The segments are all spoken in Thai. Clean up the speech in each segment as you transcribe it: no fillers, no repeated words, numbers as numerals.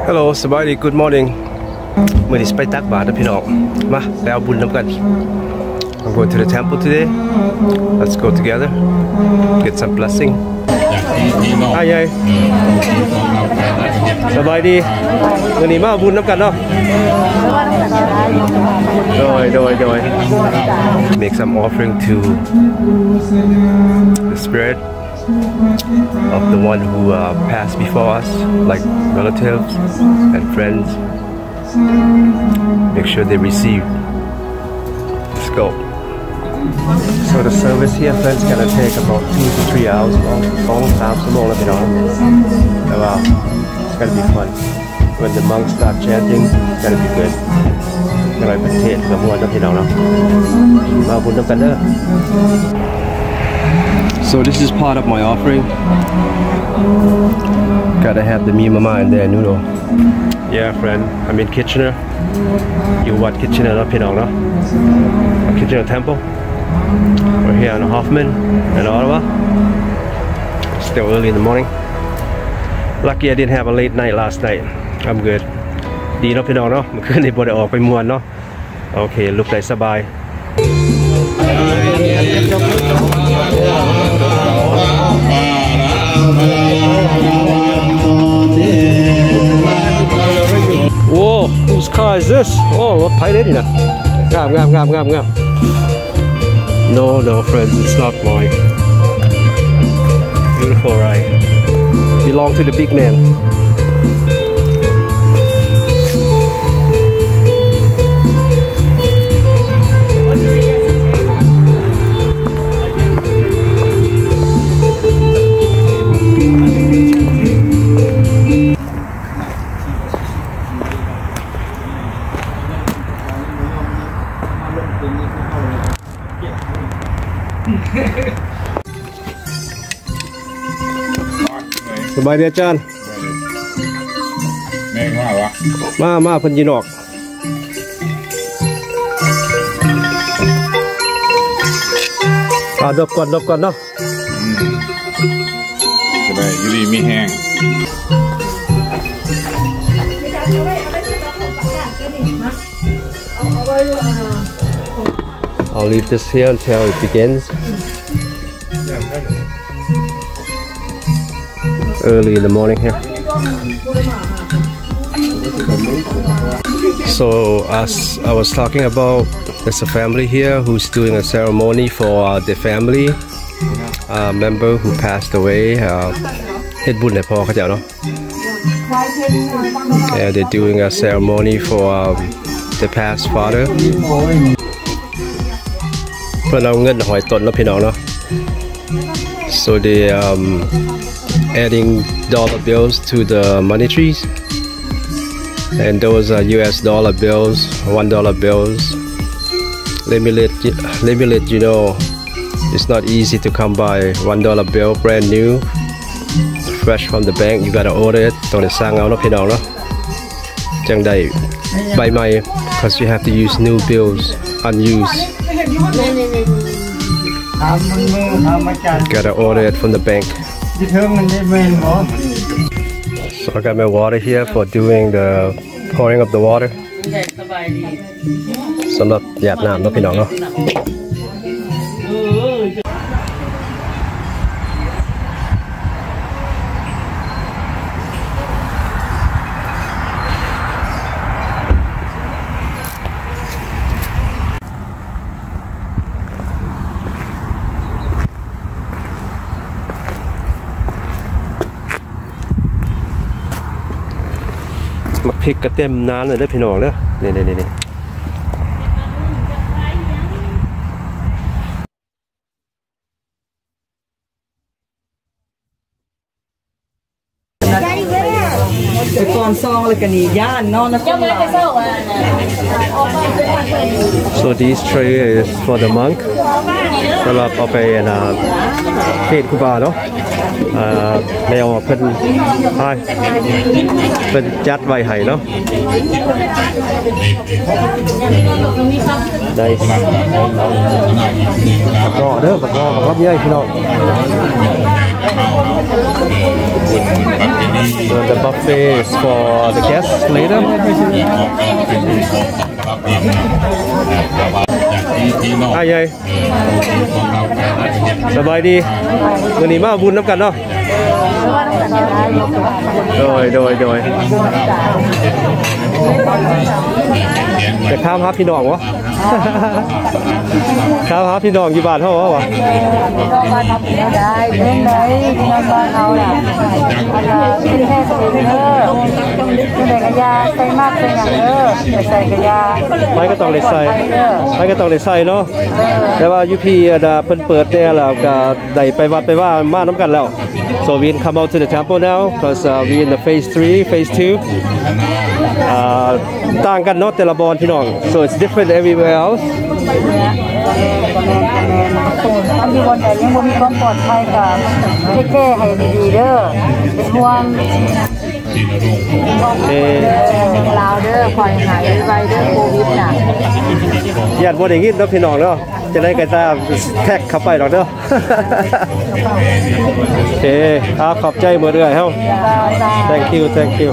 Hello สบายดี Good morning เมื่อนี้ไปตักบาตรนะพี่น้องมาไปเอาบุญนำกัน I'm going to the temple today. Let's go together. Get some blessing. อ้ายายสบายดีเมื่อนี้มาเอาบุญนำกันเนาะโดย Make some offering to the spirit of the one who passed before us, like relatives and friends. Make sure they receive. Let's go. So the service here, friends, gonna take about 2 to 3 hours long. 2-3 ชั่วโมงแล้วพี่น้องแต่ว่า it's gonna be fun. When the monks start chanting, it's gonna be good. อะไรประเทศกับมวลนะพี่น้องเนาะมาบุญกันเด้อSo this is part of my offering. Gotta have the meat mama and the noodle. Yeah, friend. I'm in Kitchener. You what Kitchener, no, Pinong, no? Kitchener Temple. We're here in Hoffman and Ottawa. Still early in the morning. Lucky I didn't have a late night last night. I'm good. ดีเนาะพี่น้องเนาะเมื่อคืนนี้บ่ได้ออกไปม่วนเนาะโอเคลุกได้สบายโอ้ whose car is this โอ้รถไถเด็ดนี่นะงาม No friends it's not mine beautiful right belong to the big manสบายดีอาจารย์แม่งว่าวะมาเพิ่นยินออกดบก่อนเนาะจะได้อยู่ดีมีแห้งI'll leave this here until it begins. Early in the morning here. So as I was talking about, there's a family here who's doing a ceremony for the family member who passed away. เฮ็ดบุญให้พ่อเขาเจ้าเนาะ Yeah, they're doing a ceremony for the past father. เพื่อเอาเงินหอยตนแล้วพี่น้องเนาะ So they adding dollar bills to the money trees, and those are US dollar bills, $1 bills. Let me let you know, it's not easy to come by $1 bill, brand new, fresh from the bank. You gotta order it. ต้องได้สั่งเอาเนาะพี่น้องเนาะจังได้ใบใหม่ because you have to use new bills, unused. Gotta order it from the bank. So I got my water here for doing the pouring of the water. สำหรับหยาดน้ำเนาะพี่น้องเนาะมาพริกกระเต็มน้ำเลยได้พี่น้องเด้อนี่ไปก่อนซองเลยกันนี่ย่านนอนนะเจ้าไม่ไปเศร้าอ่ะ So this tray is for the monk สำหรับเอาไปเทศคุบาเนาะแนวเพิ่นจัดไว้ให้เนาะได้บักรอเด้อบักรอใหญ่พี่น้อง So the buffet is for the guests later. อ้ายใหญ่สบายดีวันนี้มาบุญน้ำกันเนาะโดยจะข้ามหาพี่น้องวะข้ามหาพี่น้องอยู่บ้านเขาวะได้เล่นเลยที่น้องบ้านเขาแหละที่แค่ใส่เด้อใส่กระยาใส่มากใส่อย่างเด้อใส่กระยาไม่ก็ต้องเลยใส่เนาะแต่ว่ายูพีเพิ่นเปิดเนี่ยแล้วก็ได้ไปวัดไปว่ามาน้ำกันแล้ว so we can come out to the temple now because we in the phase 3 phase 2ต่างกันเนาะแต่ละบอลพี่น้อง so it's different everywhere else ถ้ามีวันไหนยังมีความปลอดภัยกับแก้ให้ดีๆเด้อเป็นห่วงลาวเด้อคอยหายไวเด้อโควิดน่ะญาติบ่ได้ยินเนาะพี่น้องเนาะจะได้ก็ตามแท็กเข้าไปดอกเด้อโอเคขอบใจมื้อเรื่อยเฮา thank you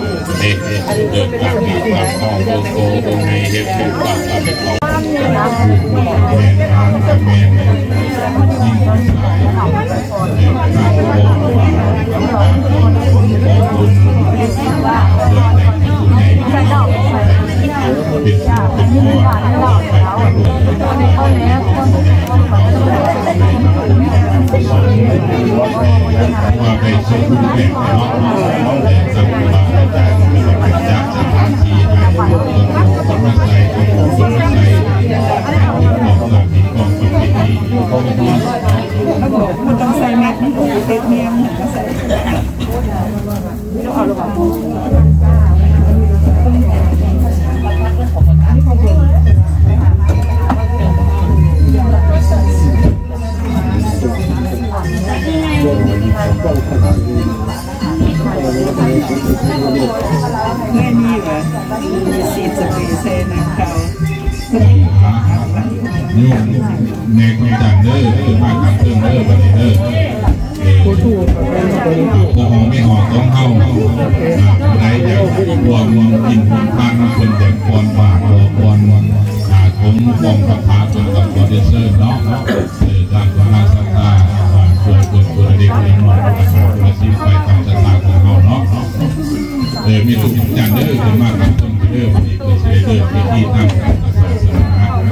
มันต้องใส่แมสนี่เต็มเมียงใส่เอาลูกแม่นี่เหรอมีสีสเปรย์เซนเขาโยมในคนจังเด้อคือมาทำเพิ่มเด้อบัดนี้เด้อก็หอมไม่หอมต้องเข้าได้จากรวมกินทานคนจากควนบาทควนผมกองประพาจนกับโปรดิวเซอร์เนาะทางพระราชทานช่วยตัวเด็กเลี้ยงน้อยประสิทธิ์ไปทำจัดการของเขาเนาะมีทุกอย่างเด้อคือมาทำเพิ่มเด้อวันนี้ก็เสียเด้อที่ทำการศาสนา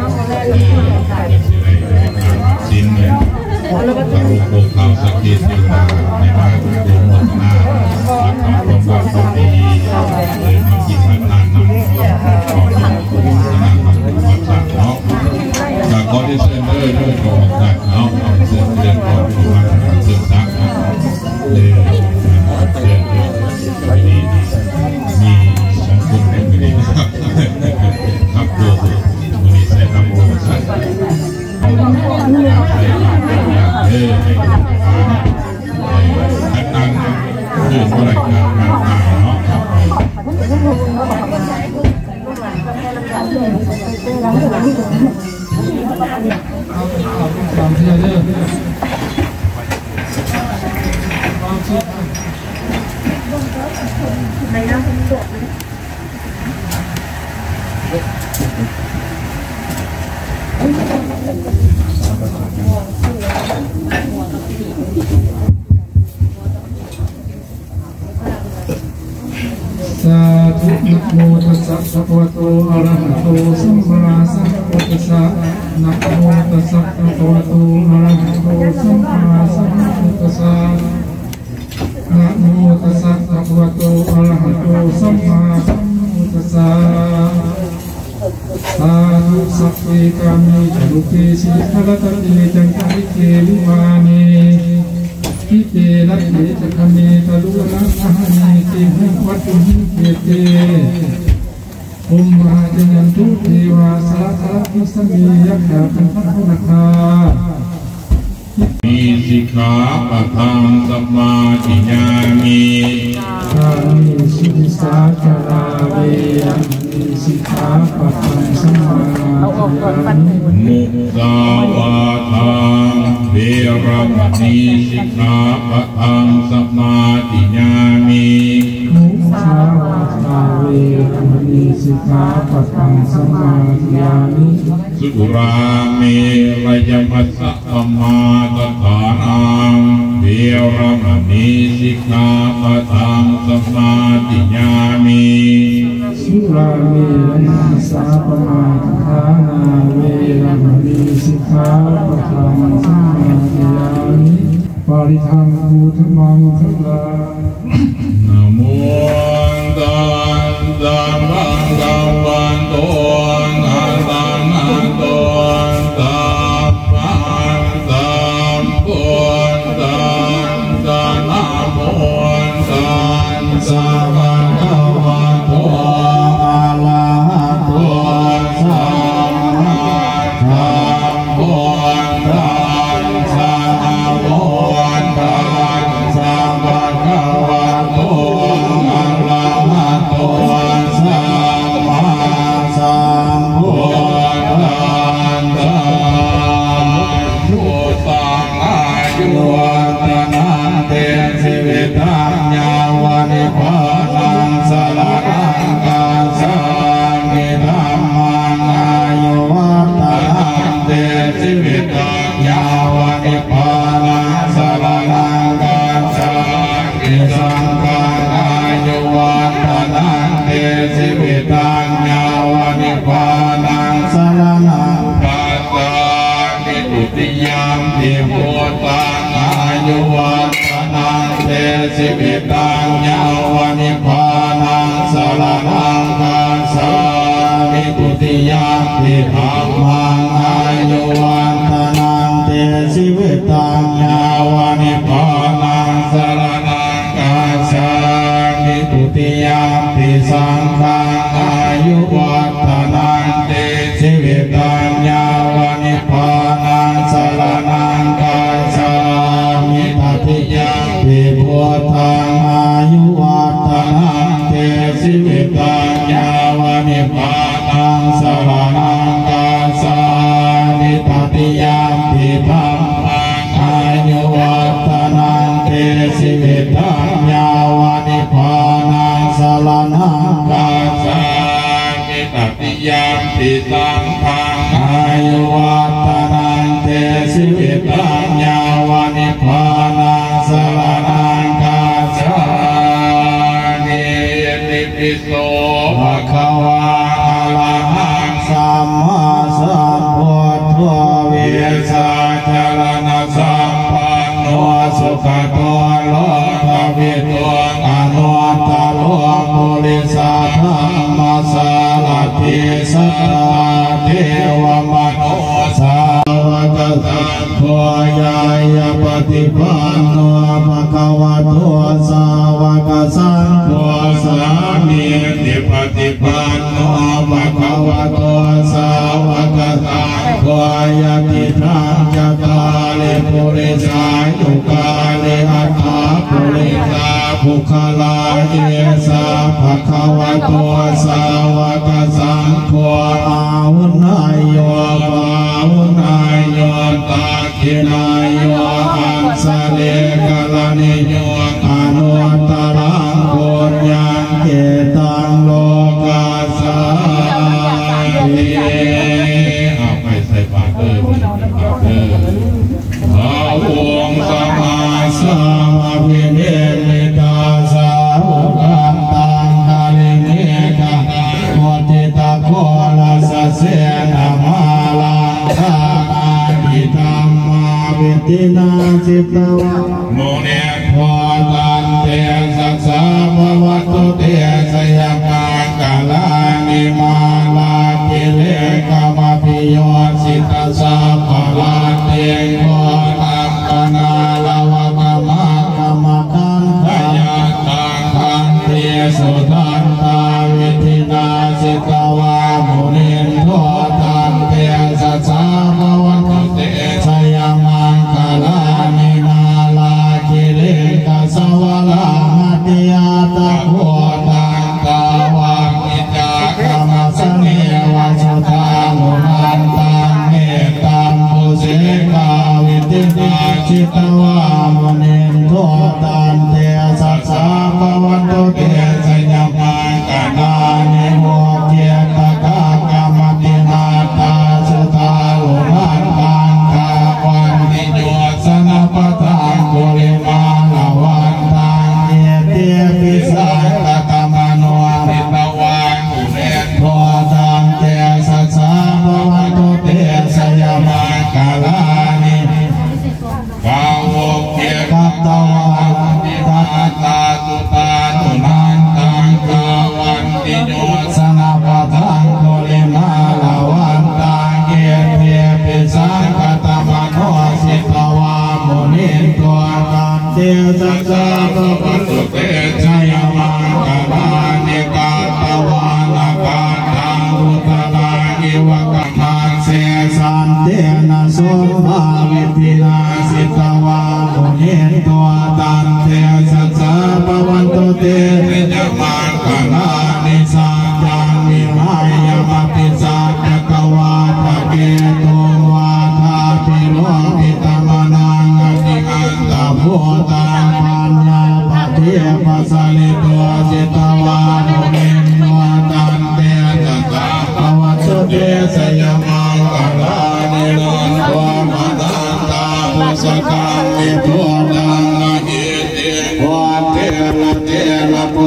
สินเนี่ยพระรูปโภคาวสักดิ์สิทธิ์อยู่ในบ้านดูโมทนาทำความความดีมากินมาทานน้ำขอทานคุณนะทำความสะอาดเนาะจากข้อที่เซ็นเตอร์ด้วยของสัตว์เนาะเซ็นเรื่องก่อนของมันเซ็นซักเลยเซ็นดีมีสองคนเป็นดีนะครับครับโยมวันนี้ใส่ครับโยมใส่ขันตังคือเมื่อไรกันงานตายเนาะความเชื่อเรื่องสาธุนะโมตัสสะภะคะวะโตอะระหะโตสัมมาสัมพุทธัสสะนะโมตัสสะภะคะวะโตอะระหะโตสัมมาสัมพุทธัสสะนะโมตัสสะภะคะวะโตอะระหะโตสัมมาสัมพุทธัสสะสาธุสัพเพกามิจตุเกสิขะตติจันทริเกวิมานีทิเตระเถจคเมตะลุนะมหานิติหุวัตุหิเกเตอุมมาจยันตุเทวาสาธาภิสมียักษ์คันธังนาคามีสิกขาปะทังสัมมาทิฏฐามิกามิสุสาจาราเวมิสิกขาปะทังสัมมาทิฏฐามิมุสาวาทาเวรมณีสิกขาปปะทังสมาธิญามิมุสาวาทาเวรมณีสิกขาปะทังสมาธิยามิสุราเมรยมัสสะปมาตฐานังเวรมณีสิกขาปะทังสมาธิญามิสุราเมรยมัสสะปมาตฐานังเวรมณีสิกขาปะทังสมาธิยามิปริทังภูธมังทั้งหลายนะโมตัสสะภะคะวะโตอะระหะโตสัมมาสัมพุทธัสสะนะโมตัสสะภะคะวะโตอะระหะโตสัมมาสัมพุทธัสสะนะโมตัสสะภะคะวะโตอะระหะโตสัมมาสัมพุทธัสสะพุทธังอายุวัฒนะเตสิวิตัญญาวะนิพพานังสรณังกัสสามิธัมมังอายุวัฒนะเตสิวิตัญญาวะนิพพานังสรณังกัสสามิสังฆังอายุวัฒนะเตสิวิตัญญาวะนิพพานังสรณังกัสสามิตุติยามปิพุทธังอายุวัฒนะเตสิวิตัญญาวะนิพพานังสรณังกัสสามิตุติยามปิธัมมังอายุวัฒนะเตสิวิตัญญาวะนิพพานังสรณังกัสสามิตุติยามปิสังฆังอายุวัฒนะเตสิวิตัญญาวะนิพพานังสรณังกัสสามิตติยามปิพุทธังอายุวัฒนะเตสิวิตัญญาวะนิพพานังสรณังกัสสามิตติยามปิธัมมังอายุวัฒนะเตสิวิตัญญาวะนิพพานังสรณังกัสสามิตติยามปิสังฆังอายุวัฒนะเตสิวิตัญญาวะนิพพานังสรณังกัสสามิติปิโสภะคะวะอะระหังสัมมาสัมพุทโธเวสาจารณะสัมปันโนสุขโตโลกวิทูอนุตตโรปุริสธรรมสารติสัทธาเทวมนุสาวกสังโฆญายปฏิปันโนภะคะวะโตสาวกสังโฆสามีติปฏิปันโนภะคะวะโตสาวกสังโฆญาติทังจักขาลิปุริสายุกาลิอัตถาปุริสาภุคลาเยสาภะคะวะโตสาวกสังโฆอาหุนายโยปาหุนายโยตาคินายโยอังสะเลกะลานิโยอนุตตรังปุญญังเกตังโลกัสสามิเอาไปใส่บาตรเลยอาวุงสมาสามาวิเนลิตาสาวกันตังคาลิเนกะโมติตาโคลาสเสนามาลังคาอิตัมมาวิตินาจิตวะโมเนพอตันเตสัสสะภวตุเตสยามากาลานิมาลาติเลกามปิโยสิตาสะภลาเตโกนัมปนาลาวะกามะกามกันทายาตังคันเตสุทันตาวิธินาสิกาวามุนินโทตันเตสัสสะภวตุเตสยามังกาลานิมาลาคิเลกะสวะลาหัตยาตะโคตังกาวังอิจากรรมสเนวะสุทามุนันตังเมตัมปุเสกาวิตินาจิตวามุนินโท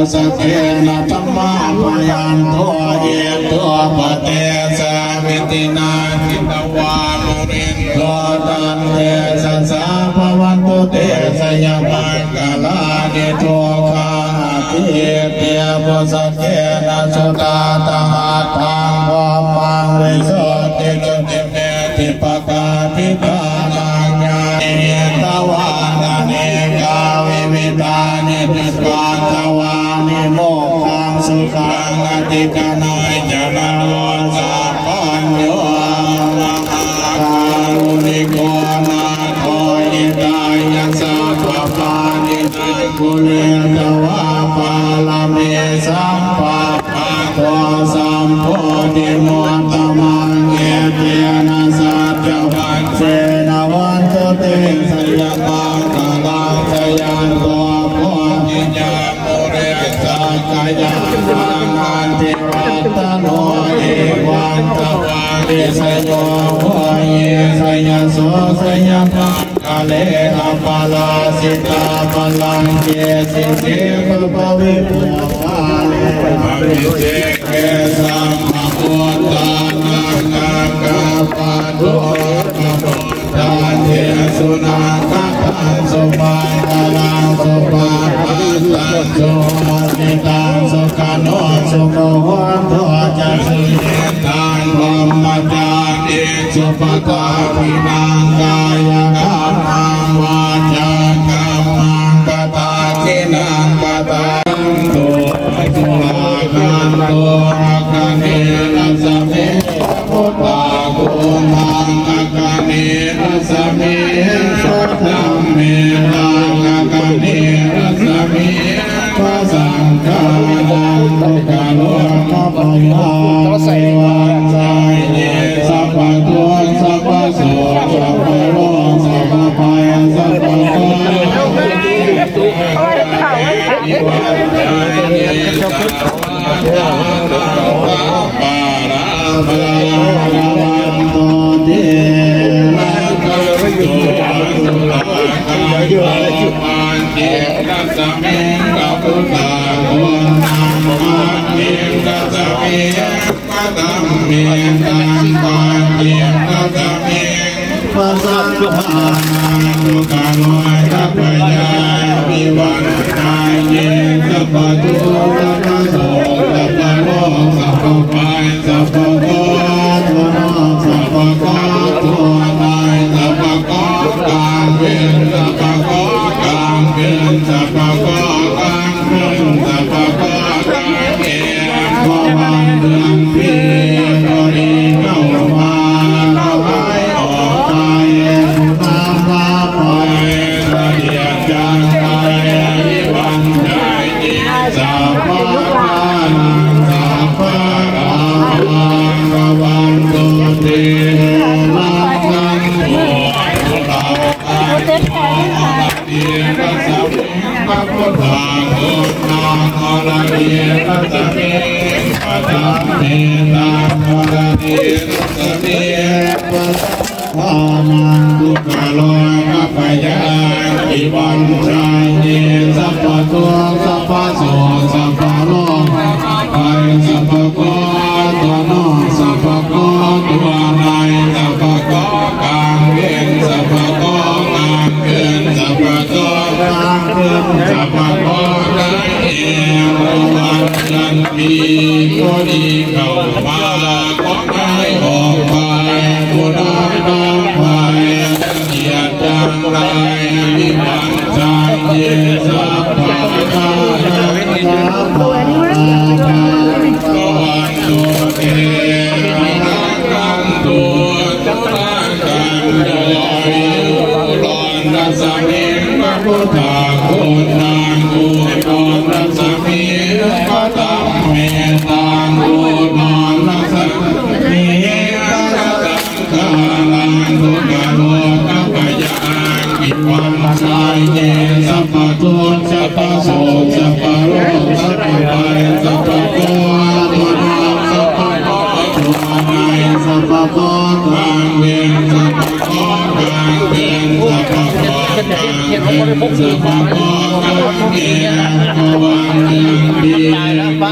สเกนะธรรมาปยันโตเอตัวปเตสาวิตินาทิตวามุรินโตตันเตสัสสะภวันตุเตสยามังกาลานิโตคาทิเตียปุสเกนะสุตาตหัตถังวามังวิโสติจุติเมติปกาพิตานังญาเอตวานาเนกาวิวิตานิปิปาตวานิโมขังสุขังอติกานัยจนะโลสัพพัญโยการุณิโกนาโทยิตายัสสะปะปานิทังกุเลตวะปาลาเมสัมปะปะโตสัมโพธิโมตตมังเอเตียนะสัจจวันเสนาวันโตเตสยามังกาลังสยันโตโพธิญาโมเรสัจจยานันติวัตโนเอวันตวานิสโยโหเยสยโสสยมังกาเลนะปาลาสิตาปลังเกสิเกปะปะวิปุปะเลปะวิเจเกสัมภะพุทธานังนาคาปะโตปะโมทาเทสุนาคาทังสุมาคาลังสุปาปัสสังสุมาสิตังสุขานุสุโมวันโตจัสสิตังธรรมจาริสุปกาภินังกายกรรมังวาจากรรมังปตาคินังปตาตุสุราคันโตอาคาเนรัสเมพุทธากุมังอาคาเนรัสเมพุทธัมเมตังอาคาเนรัสเมพระสังฆานังตุกาโลมะปะยาเสวันใจเยสัพพะตัวสัพพะโสสัพพะโลสัพพะภัยสัพพะโกอิวันใจเยสัพพะปาราปาวันโตเตนะกัจจุตุลาคังโยมันเจนะสมิงกัปปุตตาโกนังมันเจนะสมิงกัตตัมเมตังปันเจนะสมิงปัสสัพพานังตุกาโลกัปปยาวิวันตายเยสัพพะตุสัพพะโสสัพพะโลสัพพะภัยสัพพะโกตัวโนสัพพะโกตัวนายสัพพะโกกลางเวียนสัพพะโกกลางเวียนสัพพะโกกลางเวียนสัพพะโกกลางเวียนพอวันเดือนปีก็ดีเข้ามาเราไปออกไปตามลาไปละเอียดจังไปวิวันใจจิตสัพพะนังสัพพะราระวันตุเตนะสังโฆลาภัยเดียรัสมิงปัปปุตาโกนาโมระเดียรัสมิงปัตตาเมตังโมระเดียรัสมิงปัตตานังตุกาโลกัปปยาอิวันใจเยสัพพะตัวสัพพะโสสัพพะโลไปสัพพะโกตัวโนสัพพะโกตัวนายสัพพะโกกลางเวียนสัพพะโกกลางเวียนสัพพะโกกลางเวียนสัพพะโกกลางเวียนวันจันทร์ปีก็ดีเข้ามาของนายออกไปผู้ใดน้องไปเกียรติจังไรวิวันใจเยสัพพะทานังสัพพะวันโตเตนะกังตัวตุลาคังโยรอนรัสมิงพระพุทธาคุณนางกูรอนรัสมิงพระธรรมเมตังกูรอนรัสมิงพระสังฆานังตุกาโลกัปปยาวิวันใจเยสัพพะตุสัพพะโสสัพพะโลสัพพะภัยสัพพะโกตัวโนสัพพะโกตัวนายสัพพะโกกลางเวียนสัพพะโกกลางเวียนสัพพะโกกลางเวียนสัพพะโกกลางเวียนวันเดือนปะ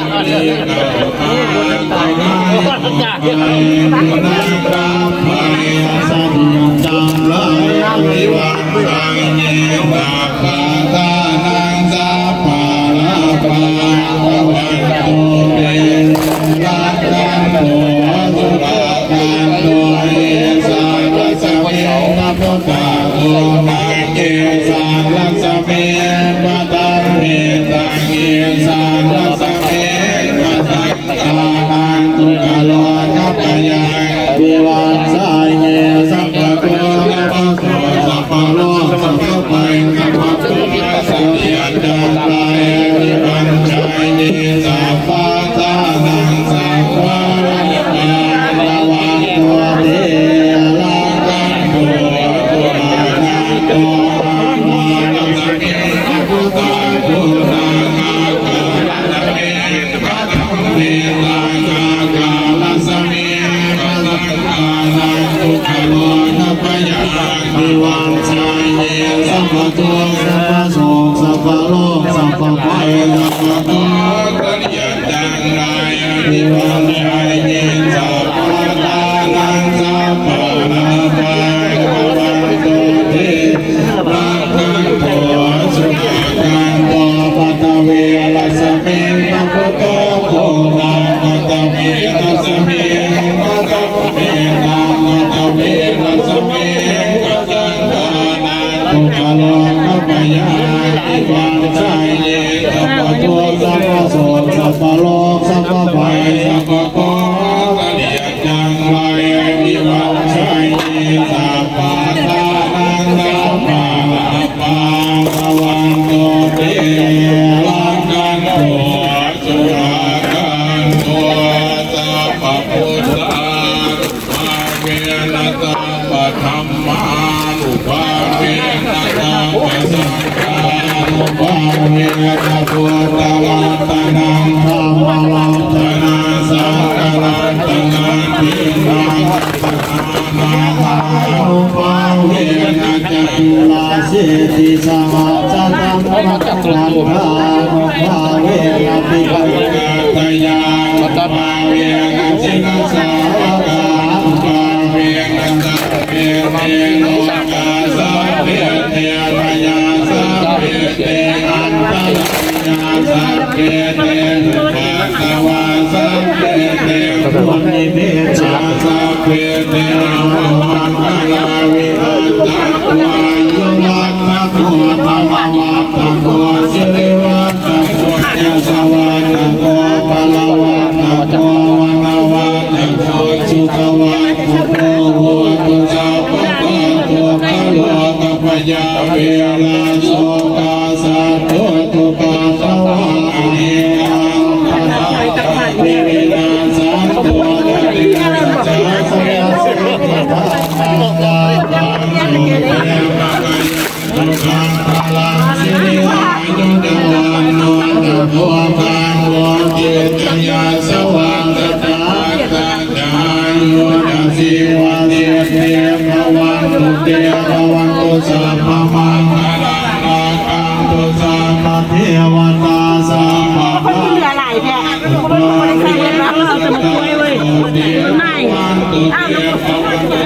สันจังไรวิวัฒน์เยนาคาตานังสาปาลาปาวันโตเตรักกันโตสุรากันโตเอสาลัสเมนะพุทธาโอนังเกสาลัสเมปัตตาเมตังเกสาลัสเมปัตตังกานังตุกะโลกัปยังวิวัฒน์สายเยสัพพะโตนะภะโสสัพพะโลสัพพะไปสัพพะตุสัพพะจันตายวิปัญจายเยสัพพะตานังสัพพะระวังตัวเดลังกันโตตุมานังโตมานังสัพเพพุทธาพุทธานาคาลัสเมปัตตังเมตังนาคาลัสเมปัตตังกานังตุกะโลกัปยังวิวัฒน์สายเยสัพพะโตสัพพะโสสัพพะโลสัพพะไปสัพพะโตตริยจังไรวิวัฒน์สายเยสัพพะตานังสัพพะนาภาวันโตเทรักกันโตสุขากันโตปัตตเวรัสเมนะพุทโธโคนาปัตตเวรัสเมปัตตเวนาปัตตเวรัสเมปัตตังกานังตุกะโลกัปยังวิวัฒน์สายเยสัพพะโตสัพพะโสสัพพะโลสัพพะไปสัพพะโตตริยจังไรวิวัฒน์สายเยสัพพะตานังสัพพะนาภาวันโตเตรักกันโตสุรากันโตสัพพะพุทธามาเวนะสัพพะธัมมานุภาเวนะสัพพะสังฆานุภาเวนะพุทธวัตนังธรรมวัตนังสังฆรัตนังทินังนามานุภาเวนะจัตุลาสิติสหัสสัมมัตตังภานุภาเวนะปิกะตยานุภาเวนะจินสาวกานุภาเวนะสัพเพเทโลกาสัพเพเทวายาสัพเพเทอันตรายาสัพเพเทปัสสวาสัพเพเทปุณิเมชาสัพเพเทมังคลาวิหัตถะวายุวัตถะโกธรรมวัตถะโกสิริวัตถะโกยะสวัตถะโกปะละวัตถะโกวะนะวัตถะโกสุขวัตถะโกโหตุสัพพะโตโตกะโลกัปยาเวลาโสกาสัตโตตุปะสวะอะเนอังปะทะเวนะสัตโตตะริยะสัสสะสิทธานังสาปังโสเทมะกะยุคังพลังสิริอายุเดวันโนนะโพคังโวติตยาสวังตตาตาจายุจัสสิวันเตเตภวันตุเตภวันตุสัพพมังคลังนาคังตุสัพพเทวตาสัพพะคนเหลือหลายแท้คนใส่เลยนะเราจะมาคุยเว้ยไม่อ้าวน้องคนใส่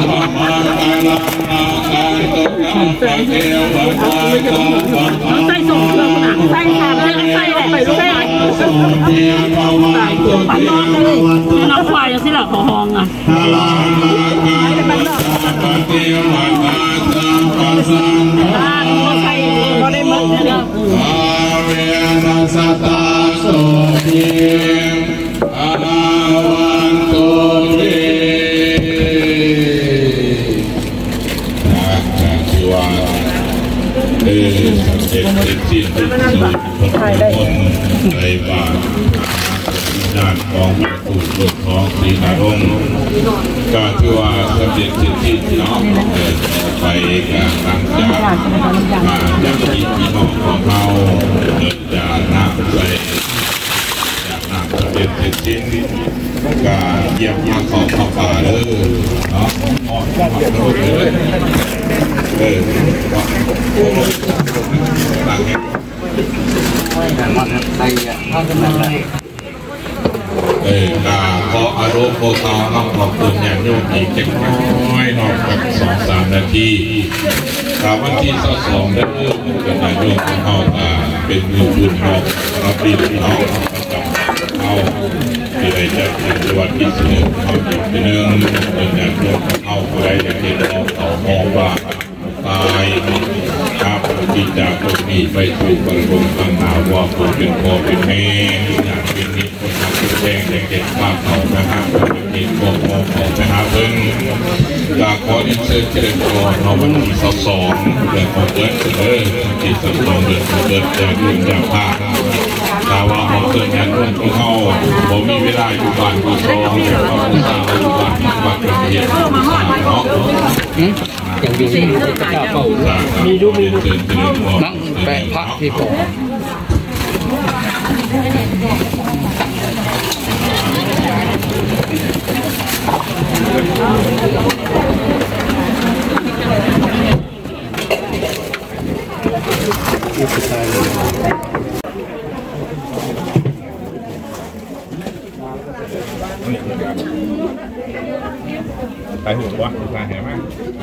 ส่งเครื่องนะใส่ขาดเลยใส่ออกไปลูกได้ปันนอนเลยน้องควายสิหลักของห้องอ่ะใส่ก็ได้มั้งเนี่ยเวนัสตาโสติอาวันโตเตเด็กที่สุดพระพุทธมนต์ในบาทด้านของผู้ปกครองศรีนรงค์ก็ถือว่าสำเร็จสิ่งที่น้องไปการตั้งใจมาจากที่พี่น้องของเราเกิดจากน้ำไปจากน้ำสำเร็จสิ่งก็เยี่ยมมาขอเข้าป่าเลยเนาะออกจากรถเลยต่างขออารมณ์โพธาน้องขอบคุณอย่างโยมอีกเล็กน้อยนอกจาก2-3 นาทีวันที่22ได้เป็นนายโยมของเราเป็นมือบุญเรารับดีเราเอาที่ได้จากจังหวัดพิษณุโลกเขาอีกทีนึงเป็นนายโยมของเราอะไรอย่างที่เราต่อมองว่าตายครับที่จากตรงนี้ไปสู่บรรลุข้างหน้าว่าคนเป็นพ่อเป็นแม่อยากเป็นนิคนทำเป็นแดงเด็กๆข้าเขานะครับเป็นนิพ่อของไปหาเพิ่งอยากขออินเสิร์ตเจริญพรเราวันที่22เดือนของเดือนที่22เดือนของเดือนจะยุ่งยากมากแต่ว่าเราเกิดงานร่วมของเขาผมมีเวลาอยู่บ้านผู้ซองแต่ว่าผู้สาวอยู่บ้านวัดเป็นเพียรเนาะอย่างดีที่จะกล้าเป่ามีดูนั่งแปะพระที่ก่อนไปหัววะไปแหม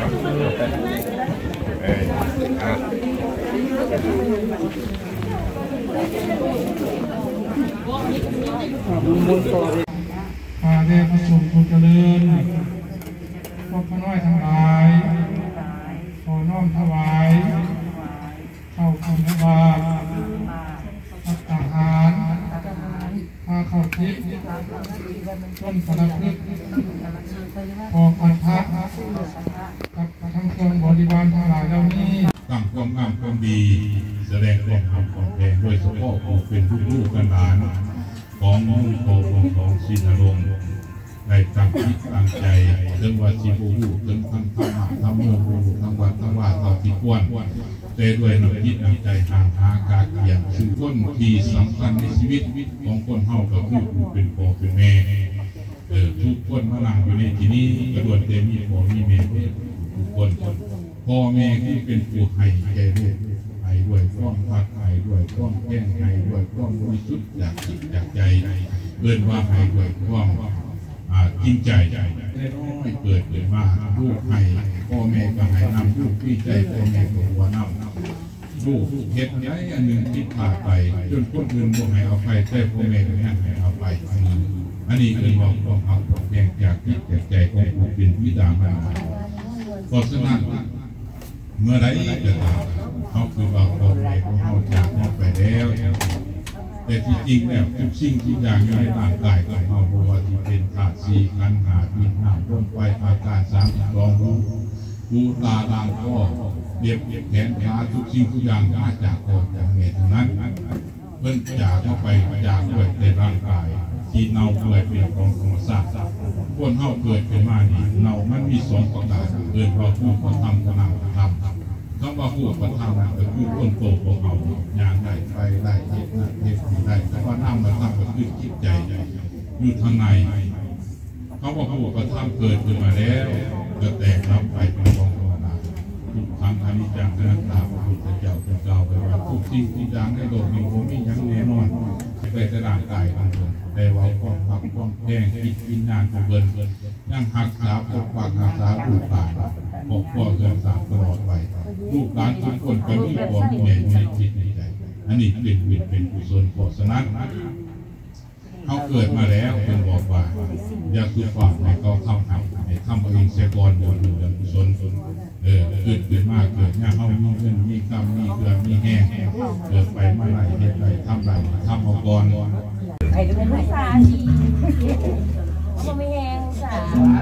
ได้ประสบผลเจริญพวกข้าน้อยทั้งหลายขอน้อมถวายเข้าคุณพระบาทพัฒหารพาเข้าทิพย์ต้นสารพัดพอพันธะกับทั้งคนบริวารทั้งหลายเหล่านี้ตั้งความงามความดีแสดงความทำความแรงโดยเฉพาะผู้เป็นลูกกันหลานของมุ่งโตของศิลลงในตั้งจิตตั้งใจเรื่องว่าชีบูเรื่องทั้งธรรมะทั้งเมืองทั้งวัดทั้งว่าต่อที่กวนแต่ด้วยน้ำจิตน้ำใจห่างหากาเกียรคือต้นที่สำคัญในชีวิตของคนเฮากับผู้เป็นพ่อเป็นแม่ทุกคนมานั่งอยู่ในที่นี้กระโดดเต็มมีพ่อมีแม่ทุกคนพ่อแม่ที่เป็นผู้ให้ใจลูกให้ด้วยความรักให้ด้วยความแก่งให้ด้วยความบริสุทธิ์จากใจเกินว่าให้ด้วยความจริงใจได้น้อยเกิดมาลูกให้พ่อแม่ก็ให้นำลูกที่ใจพ่อแม่ก็หัวนำลูกเฮ็ดอะไรอันหนึ่งที่ผ่านไปจนคนอื่นบอกให้เอาไปแต่พ่อแม่ก็ยังให้เอาไปอันนี้คือว่าความเอาแก่งจากที่จากใจของผู้เป็นวิดามารดาเพราะฉะนั้นเมื่อไรจะตามเขาคือว่าพ่อแม่ของเขาจากไปแล้วแต่ที่จริงแล้วทุกสิ่งทุกอย่างในร่างกายของเราเพราะว่าที่เป็นธาตุสี่ขันธ์ห้าดินน้ำลมไฟอากาศ32รู้ตาดางก็เรียบแขนขาทุกสิ่งทุกอย่างมาจากพ่อจากแม่ทั้งนั้นเพิ่งจากเข้าไปจากด้วยในร่างกายที่เน่าเปื่อยเป็นของธรรมชาติคนเฮาเกิดเป็นมานี่เน่ามันมี2ประการเกิดว่าผู้กระทำกระนำกระทำคำว่าผู้กระทำก็คือคนโตของเขาอย่างใดไปได้เฮ็ดนั่นเฮ็ดนี่ได้แต่ว่าน้ำกระทำก็คือจิตใจอยู่ทางในเขาว่าผู้กระทำเกิดขึ้นมาแล้วก็แตกรับไปเป็นของธรรมดาทุกครั้งอนิจจังอนัตตาพระพุทธเจ้าจึงกล่าวไว้ว่าทุกสิ่งทุกอย่างในโลกนี้บ่มีหยังแน่นอนไปแต่ร่างกายของตนแต่ว่าความพักความแพงจิตวิญญาณของเบิ่นยังหักษาปกปักรักษาลูกหลานปกป้องเกินสามตลอดไปลูกหลานทุกคนก็มีความแน่ในจิตในใจอันนี้เป็นกุศลเพราะฉะนั้นเขาเกิดมาแล้วเป็นบอกว่าอย่าสุฝากให้เขาทำให้ทำเองเสียก่อนบนเรื่องกุศลเกิดมากเกิดเนี่ยเขามีเงินมีคำมีเกลือมีแห้งเกิดไปเมื่อไรเฮ็ดไรทำไรทำเอาก่อนไอ้ลูกสาชีก็ไม่แห้งสา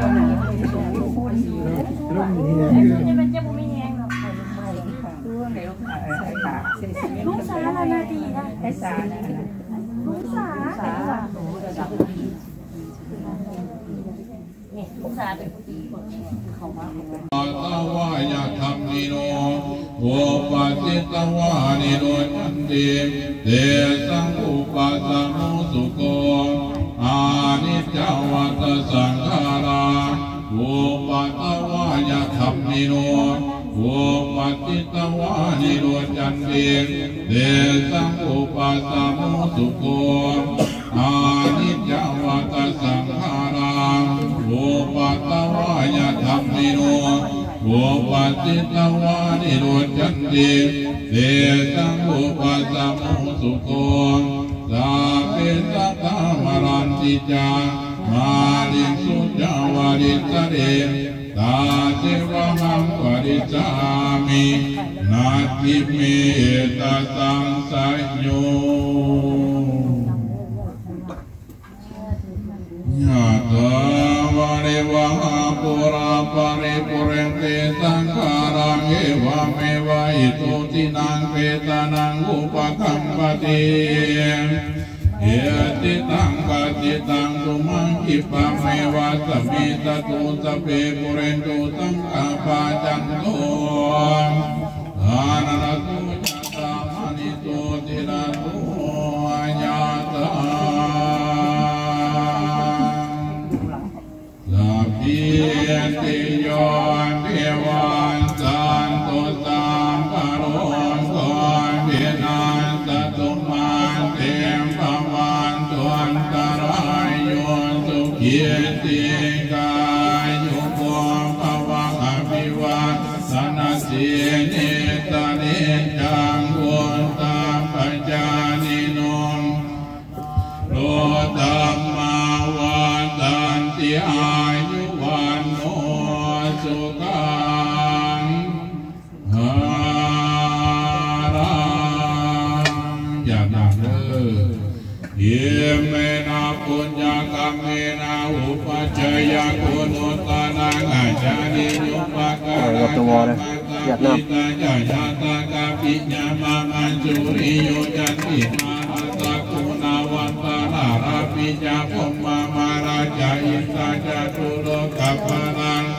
มันจะไม่แห้งหรอกลูกสาละนาดีนะไอ้สาลูกสาเนี่ยลูกสาเป็นผู้ดีเขาว่าตวายาธรรมิโนโวปัสสิตวานิโรนันติเตสังอุปัสสมุสุโกอานิจจวัตสังขาราโวปัสสวายาธรรมิโนโอุปติตวานิโรจันติเดสังอุปสัมมุสุโกอานิจจวัตสังขารังอุปตวายธรรมิโนอุปติตวานิโรจันติเดสังอุปสัมมุสุโกสาเปสัตตามรันติจามาลิสุจาวาริตเรตาเทวะมังวริจามินาทิเมตสังสัยโยยะถาวะริวหาปุราปะริปุเรนติสังขารังเอวะเมวะอิโตตินังเปตานังอุปคัมปติเอติตังกัจจิตังตุมังคิปะเมวะสมิตตุสเปปุเรนตุสังฆาปะจันโตอานาลตุจัตตามณิโตติระโตญาตาสัพพิติโยวิวันจันตุสัมปะโรโกวินาศตุมาเตมปะวันตุอันตรายโยสุขีติกายุโกภวะอภิวาทนาสีนิตานิจังวุตาปัญญานิโนโลตัมมาวันตันติอายุวันโนสุขังหารังอย่าดังเยเมนะปุญญกรรมเมนะอุปัจจยกุณุตนะอาจาริยุปะกะระตะยะยะตะกะปิญญามามัญจุริโยจันติมาตะกุณาวันตาราราปิจาภมมามาราจาอิตาจาตุโลกัปปะนัง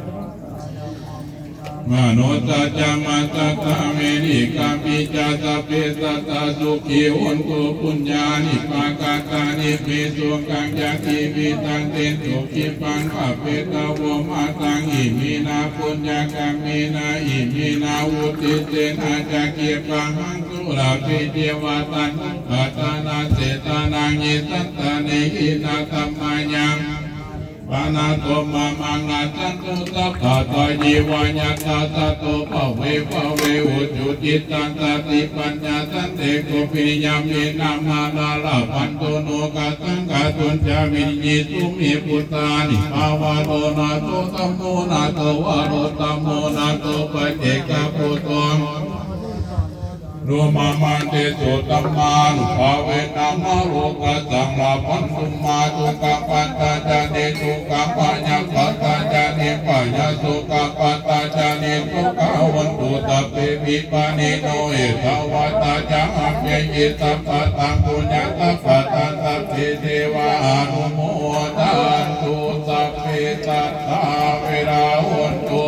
มโนตัจจมัตตะเมนิกาปิจาตะเปตตาสุขีหุนตุปุญญานิปากาตานิปิสุกังยักขิวิตังเตตุขิปังปะเปตาวมาตังอิมินาปุญญากามินาอิมินาวุติเตนะจักขิปังหังสุราภิเทวตันปัตตานาเสตานังยิตัตตานิหินาธัมมายังปานาโตมามังนาจันตุสัพพะตยิวาญาตาตะโตภเวภเวอุจุจิตตันตติปัญญาตันเตโกปิยามินามานาลาพันโตโนกะตังกะตุนจาวิญญิตุมิปุตตานิภาวะโตนาโตตัมโมนาโตวะโรตัมโมนาโตปัจเจกะปุตโตรูมามันเตสุตัมมานุภาเวนะมะโรกัสสังลาพันตุมาตุกะปัตตาจานิทุกะปัญญาปัตตาจานิปัญญาสุกะปัตตาจานิทุกะวันตุตะเปวิปานิโนเอตวัตตาจาอัพเยยิตัปปะตังปุญญาตัปปะตังตัพเพเทวะอนุโมทันตุสัพเพสัตตาเวราหุนตุ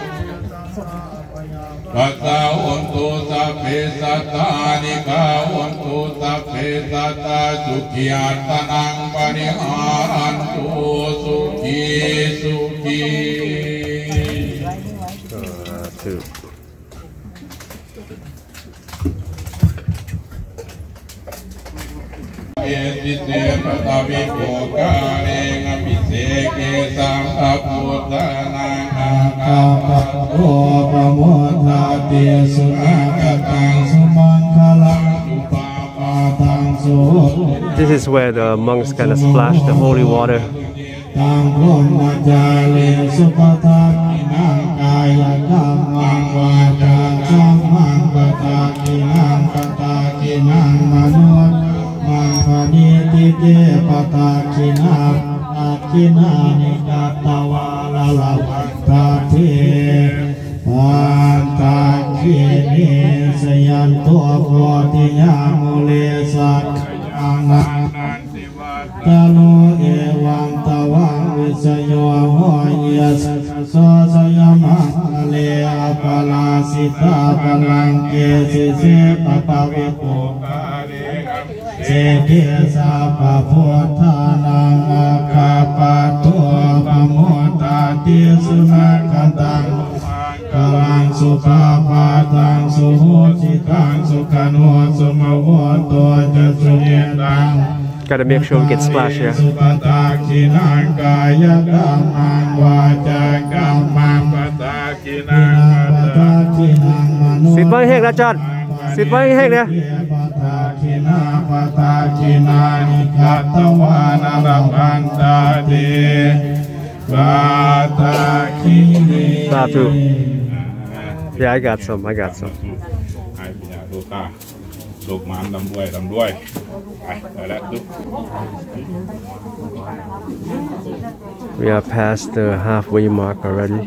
ปัสสะหุนตุสัพเพสัตตานิกาหุนตุสัพเพสัตตาสุขีอัตตนังปริหารันตุสุขีสุขีเอติเสปตาวิโภกาเรงปิเสเกสังขพุทธนานาคาปะโอปะโมทาเตสุนักตังสุมังคลังสุปาปาตังสุ This is where the monks gonna splash the holy water. ตังโฆมาจาเลสุปทักขินังกายกัมมังวาจาสัมมังปตากินังปตากินังมนุษย์มังคณิติเตปตากินาอากินานิกัตตวาลาลาตาเทปันตาคินิสยันตัวโคติยามุเลสักอังนันติวัตตโลเอวังตวังวิสโยโหยัสโสสยมังเลอปลาสิตาปลังเกสิเสปปะวิโภกาเรเสเกสาปะพุทธานังอาคาปะตัวปะโมตาติสุนักตังกลังสุ Gotta make sure we get splash here. สุปตาคินังกายกรรมังวาจากรรมังปตาคินังปตาคินังมโนสิบไว้แห้งนะจอนสิบไว้แห้งเนี่ยปตาคินาปตาคินานิคัตวานารัมพันตาเดปตาคินีสาธุ Yeah, I got some. ให้ปัญญาลูกตาลูกหมานดำด้วยไปแล้วลูก We are past the halfway mark already.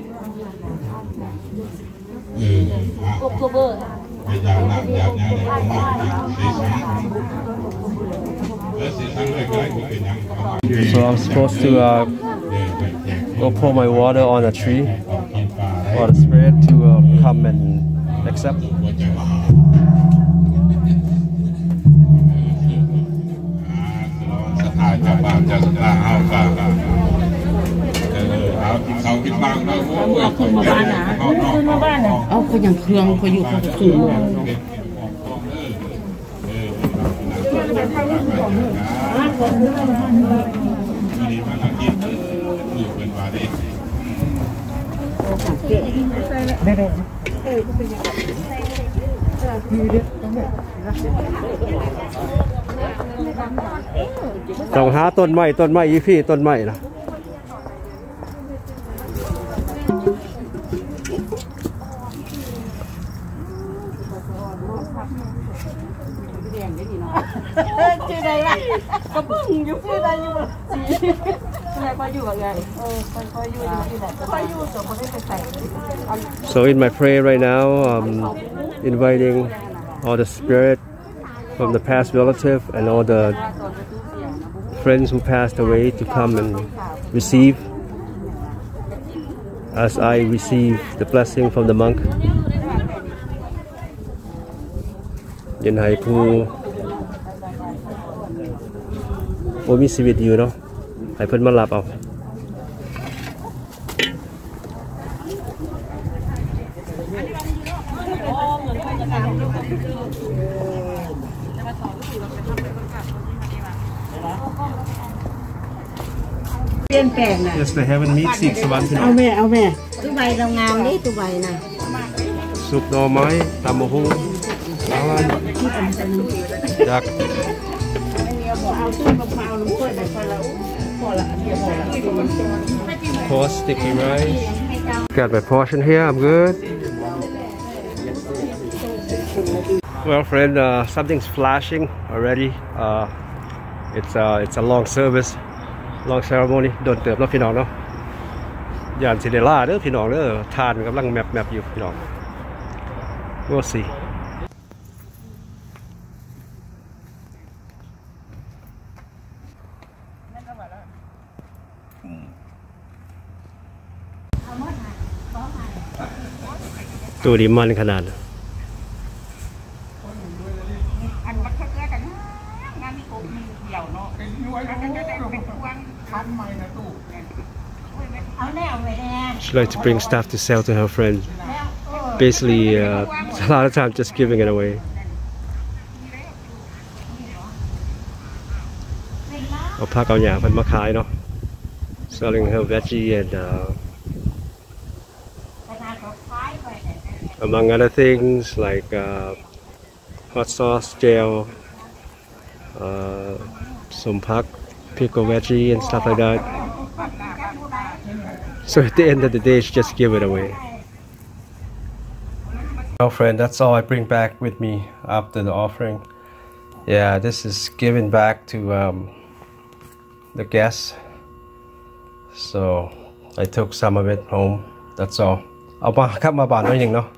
ไปยาวนักยาวเนี่ยผมว่าสีสันเลยก็เป็นยัง So I'm supposed to go pour my water on a tree for the spirit to come and accept. สถานจะบ้านจะสถานเอาค่ะเอากินข้าวกินบ้างแล้วเอาคนมาบ้านนะคนมาบ้านนะเอาคนอย่างเครื่องคนอยู่เขาสูงต้องหาต้นไม้อีพี่ต้นไม้นะชื่อใดล่ะก็เพิ่งอยู่ชื่อใดอยู่อะไรก็อยู่กับไงค่อยอยู่ที่ไหนค่อยอยู่แต่ไม่ได้ไปใส่ So in my prayer right now, inviting all the spirit from the past relative and all the friends who passed away to come and receive as I receive the blessing from the monk. ยันให้ผู้มีชีวิตอยู่เนาะให้เพิ่นมารับเอาเปลี่ยนแปลงนะ Yes, the heaven meet 6 วันพี่น้องเอาแม่ตัวใบเรางามนี่ตัวใบนะซุปหน่อไม้ตำมะฮุ่งอาหารจาก Pour sticky rice. Got my portion here. I'm good. Well, friend, something's flashing already. It's a long service, long ceremony. Don't turn off, พี่น้องเนาะย่านซิเดล่าเด้อพี่น้องเด้อทานกำลังแมปอยู่พี่น้อง We'll see. Tụi đi man khả năng. อันบักเทือกันงานมีกบมีเดี่ยวเนาะเป็นย้วยแล้วก็ได้เป็นพวงคันใหม่นะตู้เอาแนวไว้แน่ She likes to bring stuff to sell to her friends. Basically, a lot of time just giving it away. เอาผักเอาหญ้าเพิ่นมาขายเนาะ Selling her veggie and among other things like hot sauce, gel, some pak, pickle veggie and stuff like that. So at the end of the day, she just give it away. Well, friend, that's all I bring back with me after the offering. Yeah, this is given back to the guests. So I took some of it home. That's all. เอามาครับมาบานน้อยหนึ่งเนาะ